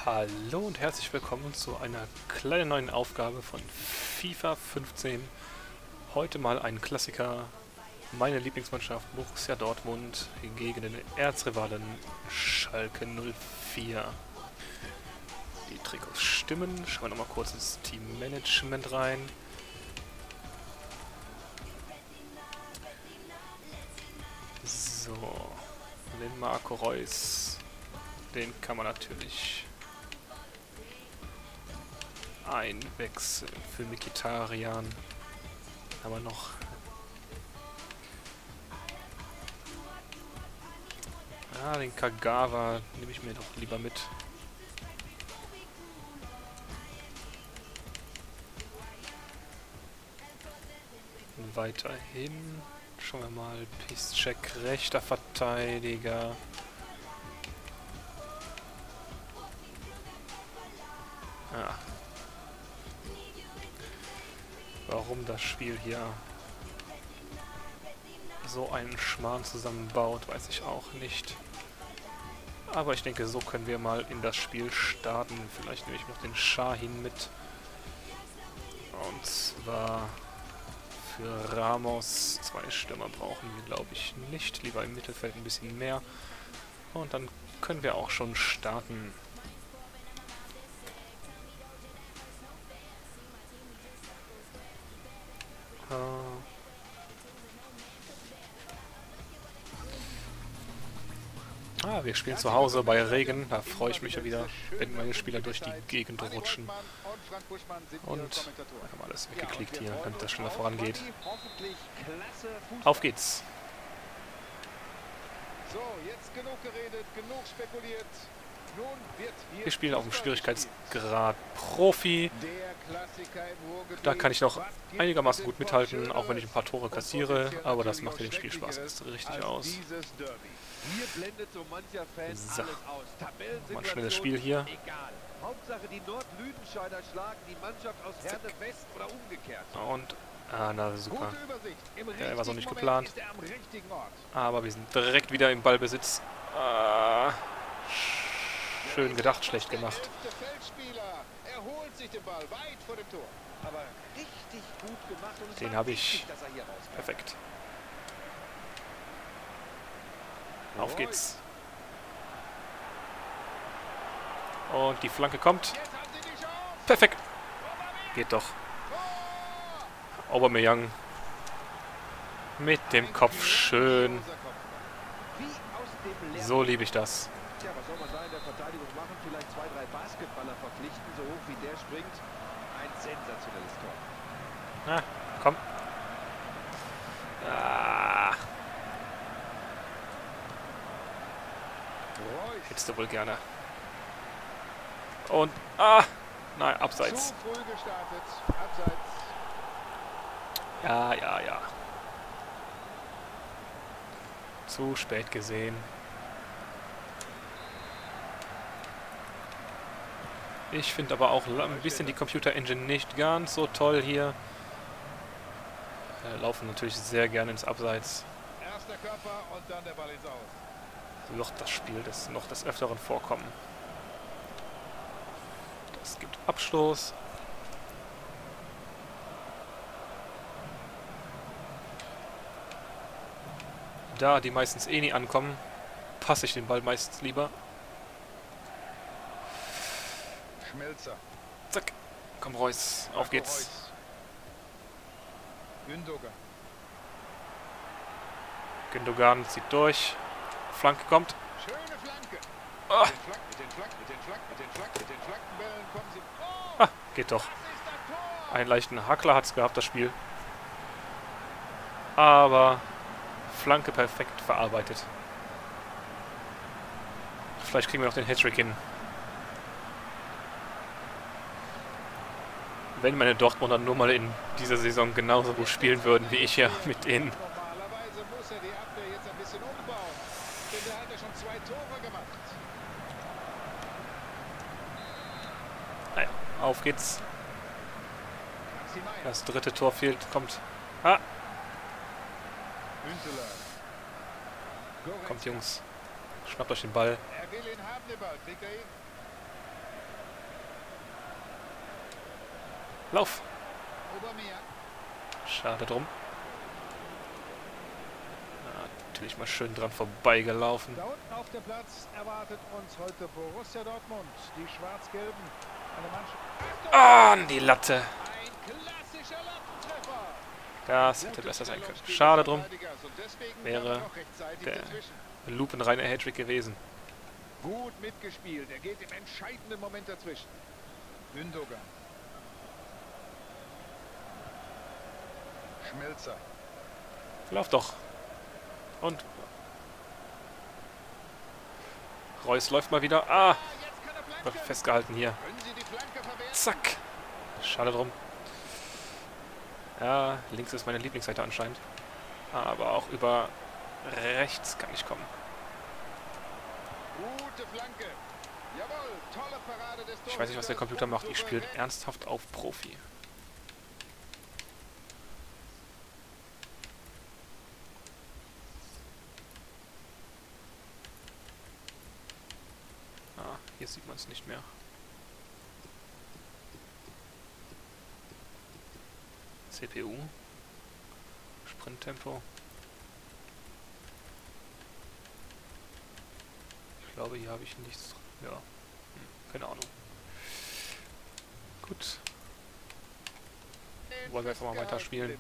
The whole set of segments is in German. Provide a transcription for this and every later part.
Hallo und herzlich willkommen zu einer kleinen neuen Aufgabe von FIFA 15. Heute mal ein Klassiker, meine Lieblingsmannschaft Borussia Dortmund gegen den Erzrivalen Schalke 04. Die Trikots stimmen, schauen wir nochmal kurz ins Teammanagement rein. So, den Marco Reus, den kann man natürlich einwechseln für Mkhitaryan. Aber noch den Kagawa nehme ich mir doch lieber mit. Und weiterhin schauen wir mal, Piszczek, rechter Verteidiger. Ja. Warum das Spiel hier so einen Schmarrn zusammenbaut, weiß ich auch nicht. Aber ich denke, so können wir mal in das Spiel starten. Vielleicht nehme ich noch den Şahin mit. Und zwar für Ramos 2 Stürmer brauchen wir, glaube ich, nicht. Lieber im Mittelfeld ein bisschen mehr. Und dann können wir auch schon starten. Wir spielen zu Hause bei Regen. Da freue ich mich ja wieder, wenn meine Spieler durch die Gegend rutschen. Und wir haben alles weggeklickt hier, damit das schneller vorangeht. Auf geht's! Wir spielen auf dem Schwierigkeitsgrad Profi. Da kann ich noch einigermaßen gut mithalten, auch wenn ich ein paar Tore kassiere. Aber das macht ja den Spielspaß erst richtig aus. So, mal ein schnelles Spiel hier. Und, na super. Der war so nicht geplant. Aber wir sind direkt wieder im Ballbesitz. Schön gedacht, schlecht gemacht. Den habe ich. Perfekt. Auf geht's. Und die Flanke kommt. Perfekt. Geht doch. Aubameyang. Mit dem Kopf schön. So liebe ich das. Tja, was soll man da in der Verteidigung machen? Vielleicht 2, 3 Basketballer verpflichten, so hoch wie der springt. Ein sensationelles Tor. Na, komm. Hättest du wohl gerne. Und, nein, abseits. Zu früh gestartet, abseits. Ja. Zu spät gesehen. Ich finde aber auch ein bisschen die Computer Engine nicht ganz so toll hier. Laufen natürlich sehr gerne ins Abseits. Erster Körper und dann der Ball ins Aus. Wird das Spiel noch des Öfteren vorkommen. Das gibt Abstoß. Da die meistens eh nie ankommen, passe ich den Ball meistens lieber. Schmelzer. Zack. Komm, Reus. Auf geht's. Gündogan zieht durch. Flanke kommt. Schöne Flanke. Ah. Mit den Flankenbällen kommen sie. Geht doch. Einen leichten Hackler hat's gehabt, das Spiel. Aber Flanke perfekt verarbeitet. Vielleicht kriegen wir noch den Hattrick hin. Wenn meine Dortmunder nur mal in dieser Saison genauso gut spielen würden wie ich ja mit denen. Normalerweise muss er die Abwehr jetzt ein bisschen umbauen. Denn der hat ja schon 2 Tore gemacht. Naja, auf geht's. Das dritte Tor fehlt, kommt. Kommt, Jungs. Schnappt euch den Ball. Er will ihn haben, den Ball. Kriegt er ihn? Lauf! Aubameyang. Schade drum. Ja, natürlich mal schön dran vorbeigelaufen. Da unten auf dem Platz erwartet uns heute Borussia Dortmund. Die Schwarz-Gelben. Eine Mannschaft. Ah, an die Latte. Ein klassischer Lattentreffer. Das hätte besser sein können. Schade drum. Wäre der lupenreine Hattrick gewesen. Gut mitgespielt. Er geht im entscheidenden Moment dazwischen. Gündogan. Schmelzer. Lauf doch. Und Reus läuft mal wieder. Ah, wird festgehalten hier. Zack. Schade drum. Ja, links ist meine Lieblingsseite anscheinend. Aber auch über rechts kann ich kommen. Gute Flanke. Jawohl, tolle Parade des Ich weiß nicht, was der Computer macht. Ich spiele ernsthaft auf Profi. Ah, hier sieht man es nicht mehr. CPU. Sprinttempo. Ich glaube, hier habe ich nichts. Ja, keine Ahnung. Gut. Wollen wir einfach mal weiterspielen.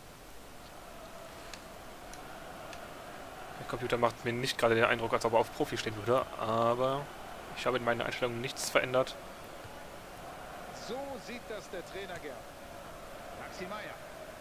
Der Computer macht mir nicht gerade den Eindruck, als ob er auf Profi stehen würde, aber ich habe in meinen Einstellungen nichts verändert. So sieht das der Trainer gern. Maxi Meier.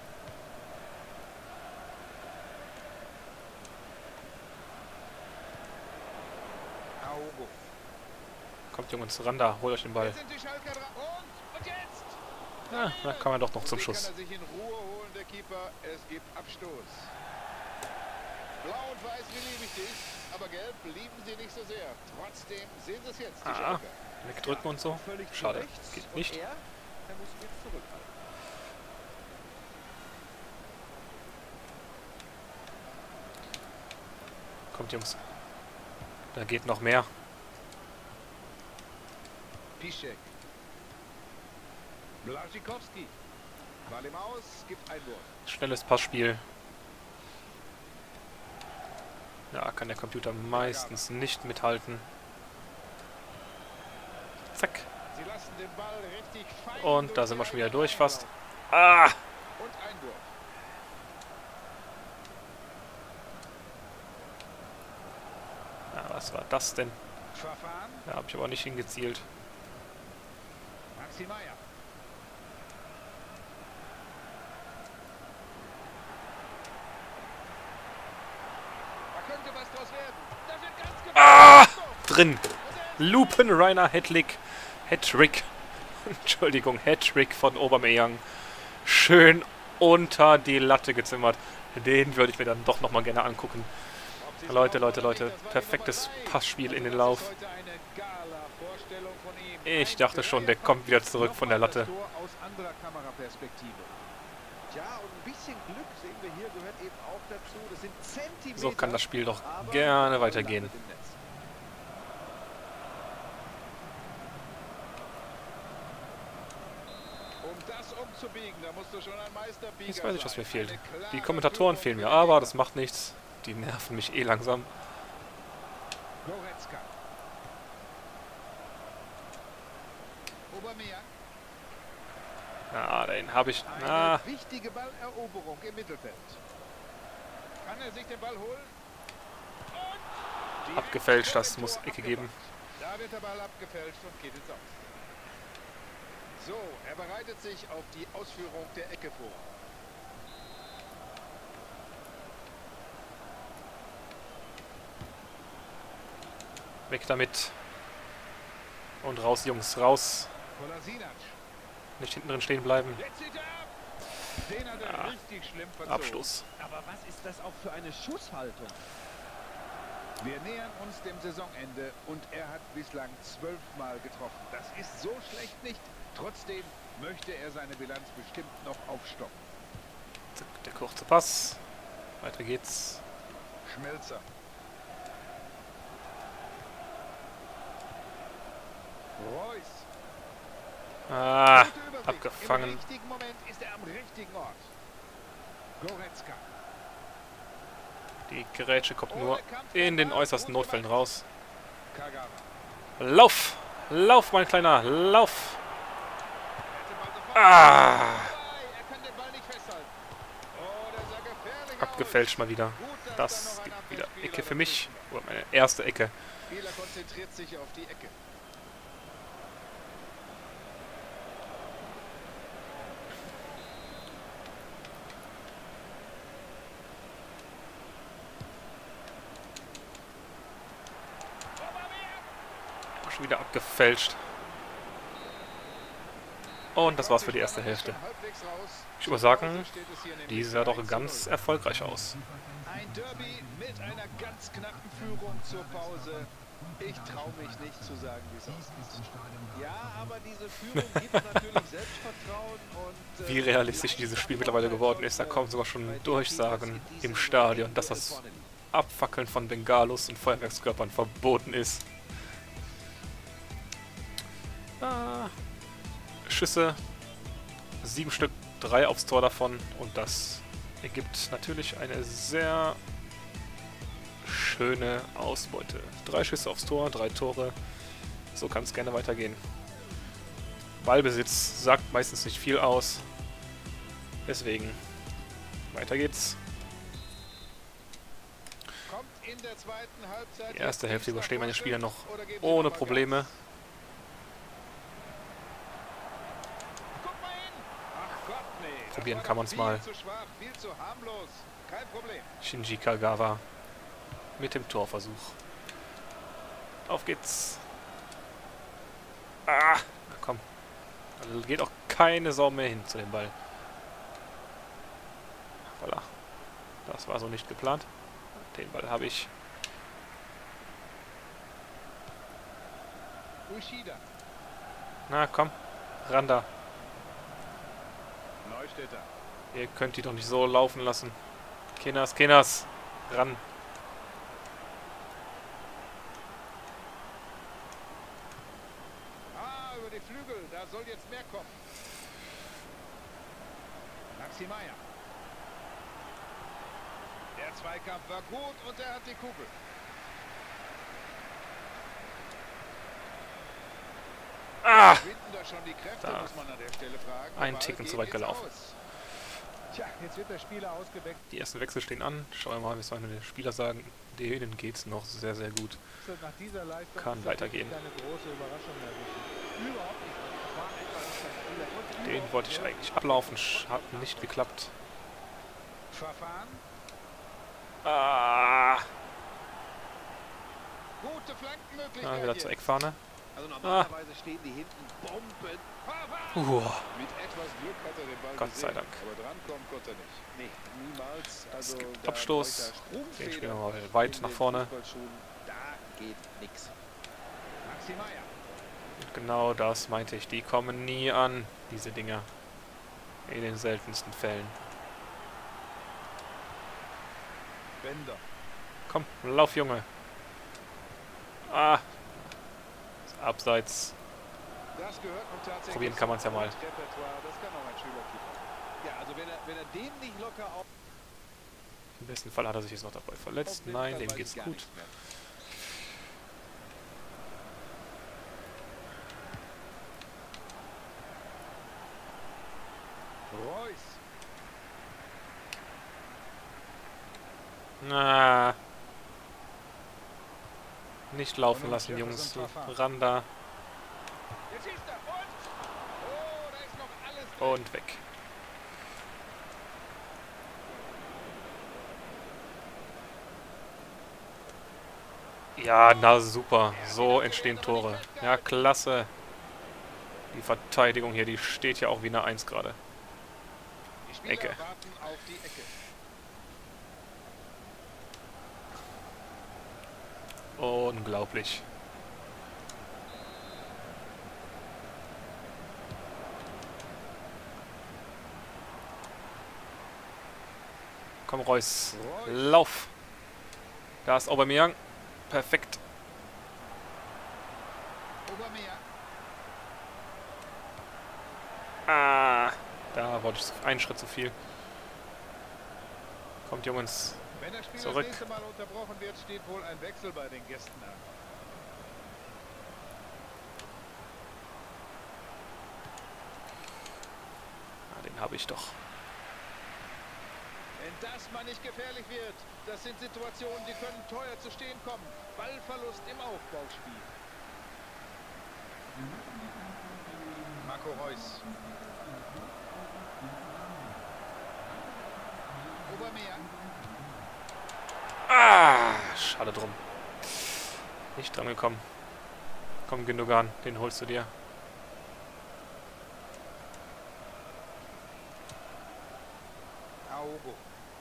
Augo. Kommt Jungs ran da, holt euch den Ball. Jetzt sind die Schalker dran. Und jetzt! Ja, da kann man doch noch zum Wie Schuss. kann er sich in Ruhe holen, der Keeper? Es gibt Abstoß. Blau und weiß, wie liebe ich dich. Aber gelb lieben sie nicht so sehr. Trotzdem sehen sie es jetzt, die Schalker. Wegdrücken und so. Schade, geht nicht. Er muss jetzt zurückhalten. Kommt Jungs. Da geht noch mehr. Piszczek. Błaszczykowski. Ball im Aus, gibt Einwurf. Schnelles Passspiel. Ja, kann der Computer meistens nicht mithalten. Zack. Sie lassen den Ball richtig fein Und da sind wir durch schon die wieder durch Reihen fast. laufen. Ah! Und Einwurf. Ja, was war das denn? Verfahren. Da habe ich aber nicht hingezielt. Maxi Meier. Da könnte was draus werden. Da wird ganz genau. Ah! Drin. Lupenreiner Hattrick. Entschuldigung, Hattrick von Aubameyang. Schön unter die Latte gezimmert. Den würde ich mir dann doch nochmal gerne angucken. Leute. Perfektes Passspiel in den Lauf. Ich dachte schon, der kommt wieder zurück von der Latte. Aus anderer Kameraperspektive. Ja, und ein bisschen Glück sehen wir hier gehört eben auch dazu. Das sind Zentimeter. So kann das Spiel doch gerne weitergehen. Um das umzubiegen, da musst du schon ein Meisterbieger Jetzt weiß ich, was sein. mir fehlt. Eine klare Die Kommentatoren Führung fehlen mir, für aber die das macht nichts. Die nerven mich eh langsam. Goretzka. Aubameyang. Ah, den habe ich. Eine Ah, wichtige Balleroberung im Mittelfeld. Kann er sich den Ball holen? Und abgefälscht, das direkt muss vor dem Ecke Tor geben. abgewandt. Da wird der Ball abgefälscht und geht ins Aus. So, er bereitet sich auf die Ausführung der Ecke vor. Weg damit. Und raus, Jungs, raus. Kolasinac. Nicht hinten drin stehen bleiben. Jetzt zieht er ab. Den hat er richtig schlimm verzogen. Abstoß. Aber was ist das auch für eine Schusshaltung? Wir nähern uns dem Saisonende und er hat bislang 12 Mal getroffen. Das ist so schlecht nicht. Trotzdem möchte er seine Bilanz bestimmt noch aufstocken. Zack, der kurze Pass. Weiter geht's. Schmelzer. Reus. Ah, Gute Übersicht. Abgefangen. Im richtigen Moment ist er am richtigen Ort. Goretzka. Die Grätsche kommt nur in den äußersten Notfällen raus. Kagawa. Lauf! Lauf, mein Kleiner! Lauf! Ah! Er kann den Ball nicht festhalten. Oh, der sah gefährlich Abgefälscht aus. mal wieder. Gut, dass Das da noch ein gibt wieder Abwehrspieler Ecke für mich. dazwischen Oder meine erste Ecke. war. Spieler konzentriert sich auf die Ecke. Schon wieder abgefälscht. Und das war's für die erste Hälfte. Ich würde sagen, die sah doch ganz erfolgreich aus. Ein Derby mit einer ganz knappen Führung zur Pause. Ich traue mich nicht zu sagen, wie es ausgeht. Ja, aber diese Führung gibt natürlich Selbstvertrauen und... Wie realistisch dieses Spiel mittlerweile geworden ist. Da kommen sogar schon Durchsagen im Stadion, dass das Abfackeln von Bengalos und Feuerwerkskörpern verboten ist. Schüsse, 7 Stück, 3 aufs Tor davon und das ergibt natürlich eine sehr schöne Ausbeute. 3 Schüsse aufs Tor, 3 Tore, so kann es gerne weitergehen. Ballbesitz sagt meistens nicht viel aus, deswegen weiter geht's. kommt in der zweiten Halbzeit Die erste Hälfte überstehen meine Spieler noch oder geben sie ohne noch mal Probleme. Gas? Guck mal hin! Ach Gott, nee. Das Probieren war kann doch man's mal. Viel zu schwach, viel zu harmlos. Kein Problem. Shinji Kagawa mit dem Torversuch. Auf geht's. Ah, na komm. Also geht auch keine Sau mehr hin zu dem Ball. Voilà. Das war so nicht geplant. Den Ball habe ich. Ushida. Na komm, ran da. Neustädter. Ihr könnt die doch nicht so laufen lassen. Kinders, ran. Über die Flügel, da soll jetzt mehr kommen. Maxi Meier. Der Zweikampf war gut und er hat die Kugel. Ah! Finden da schon die Kräfte, Da. muss man an der Stelle fragen. Ein Der Ticken Ball zu geht weit ins gelaufen. Aus. Tja, jetzt wird der Spieler ausgewechselt Die ersten Wechsel stehen an. Schauen wir mal, was meine Spieler sagen. Denen geht's noch sehr, sehr gut. nach dieser Leistung. Kann weitergehen. Eine große Überraschung erwischen. Überhaupt nicht. Das war einfach nicht sein Spieler. Den wollte ich eigentlich ablaufen. Hat nicht geklappt. Verfahren. Ah! Gute Flankenmöglichkeit. Wieder zur Eckfahne. Also normalerweise stehen die hinten Bomben. Mit etwas Glück hat er den Ball Gott sei gesehen, Dank. aber drankommen konnte er nicht. Nee, niemals. Es Also gibt da Abstoß. Leute Den spielen wir Sprungfedern mal weit in nach den vorne. Fußballschuhen, da geht nix. Maxi Meier. Und genau das meinte ich. Die kommen nie an, diese Dinger. In den seltensten Fällen. Bender. Komm, lauf, Junge. Ah. Abseits. Das gehört nun tatsächlich Probieren kann man's ja mal. zum Repertoire. Das kann auch ein Schülerkeeper. Ja, also wenn er den nicht locker auf... Im besten Fall hat er sich jetzt noch dabei verletzt. auf Nein, Fall dem weiß geht's ich gar gut. nichts mehr. Reus. Na. Nicht laufen Und lassen, Jefferson Jungs. Verfahren. Ran da Jetzt schießt er und... Oh, da ist noch alles drin. und weg. Ja, na super. So entstehen Tore. Ja, klasse. Die Verteidigung hier, die steht ja auch wie eine 1 gerade. Die Spieler Ecke. warten auf die Ecke. Unglaublich. Komm, Reus. Lauf. Da ist Aubameyang. Perfekt. Aubameyang. Ah, da wollte ich einen Schritt zu viel. Kommt, Jungs. Wenn das Spiel Zurück. das nächste Mal unterbrochen wird, steht wohl ein Wechsel bei den Gästen an. Ah, den habe ich doch. Wenn das mal nicht gefährlich wird, das sind Situationen, die können teuer zu stehen kommen. Ballverlust im Aufbauspiel. Marco Reus. Aubameyang. Ah, schade drum. Nicht dran gekommen. Komm, Gündogan, den holst du dir. Augo.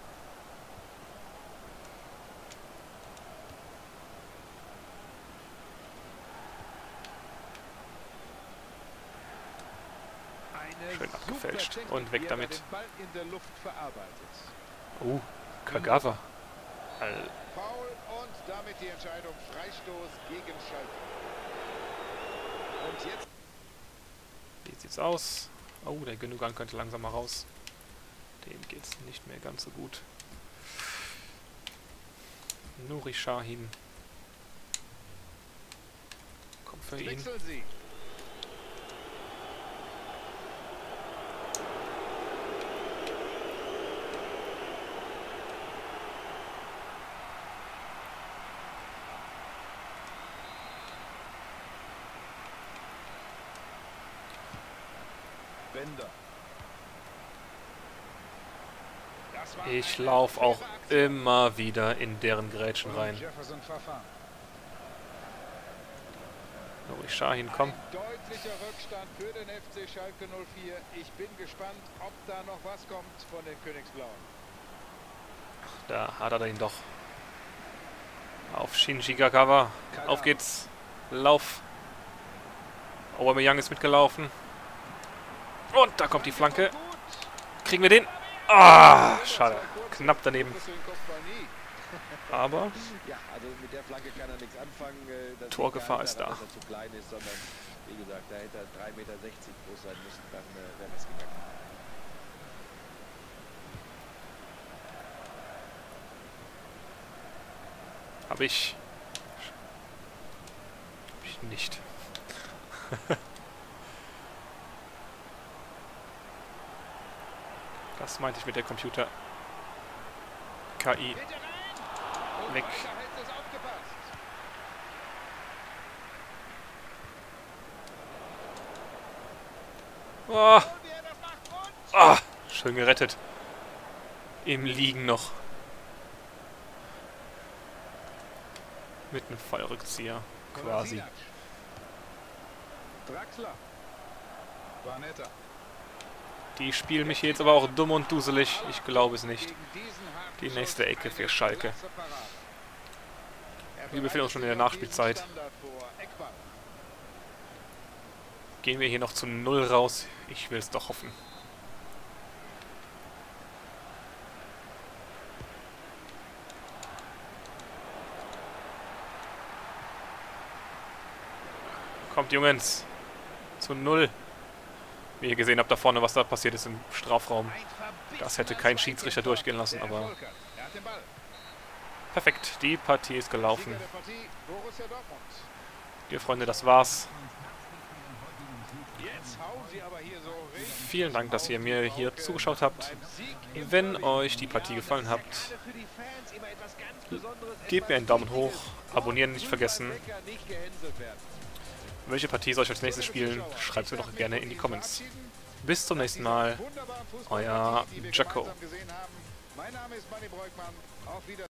Schön abgefälscht. Und weg damit. Den Ball in der Luft verarbeitet. Kagawa. Foul und damit die Entscheidung Freistoß gegen Schalke. Und jetzt Wie sieht's aus? Oh, der Gündogan könnte langsam mal raus. Dem geht's nicht mehr ganz so gut. Nuri Sahin. Kommt für ihn. wechseln sie. Bender. Das war Ich eine laufe auch faire Aktion. immer wieder in deren Grätschen Und rein. Jefferson Pfaffer. Nuri Sahin, komm. Ein deutlicher Rückstand für den FC Schalke 04. Ich bin gespannt, ob da noch was kommt von den Königsblauen. Da hat er ihn doch. Auf Shinji Kagawa. Auf geht's. Lauf. Aubameyang ist mitgelaufen. Und da kommt die Flanke. Kriegen wir den? Ah, schade. Knapp daneben. Aber Ja, also mit der Flanke kann er nichts anfangen. Das Torgefahr liegt ist gar da. nicht daran, dass er zu klein ist, sondern wie gesagt, da hätte er 3,60 Meter groß sein müssen, dann wäre das gegangen. habe ich nicht. Das meinte ich mit der Computer. KI. Weg. Oh. Ah, schön gerettet. Im Liegen noch. Mit einem Fallrückzieher, quasi. Draxler. Barnetta. Die spielen mich jetzt aber auch dumm und duselig. Ich glaube es nicht. Die nächste Ecke für Schalke. Wir befinden uns schon in der Nachspielzeit. Gehen wir hier noch zu 0 raus? Ich will es doch hoffen. Kommt, Jungs. Zu 0. Wie ihr gesehen habt da vorne, was da passiert ist im Strafraum. Das hätte kein Schiedsrichter durchgehen lassen, aber perfekt. Die Partie ist gelaufen. Liebe Freunde, das war's. Vielen Dank, dass ihr mir hier zugeschaut habt. Wenn euch die Partie gefallen hat, gebt mir einen Daumen hoch, abonnieren nicht vergessen. Welche Partie soll ich als nächstes spielen? Schreibt es mir doch gerne in die Comments. Bis zum nächsten Mal. Euer Jaco.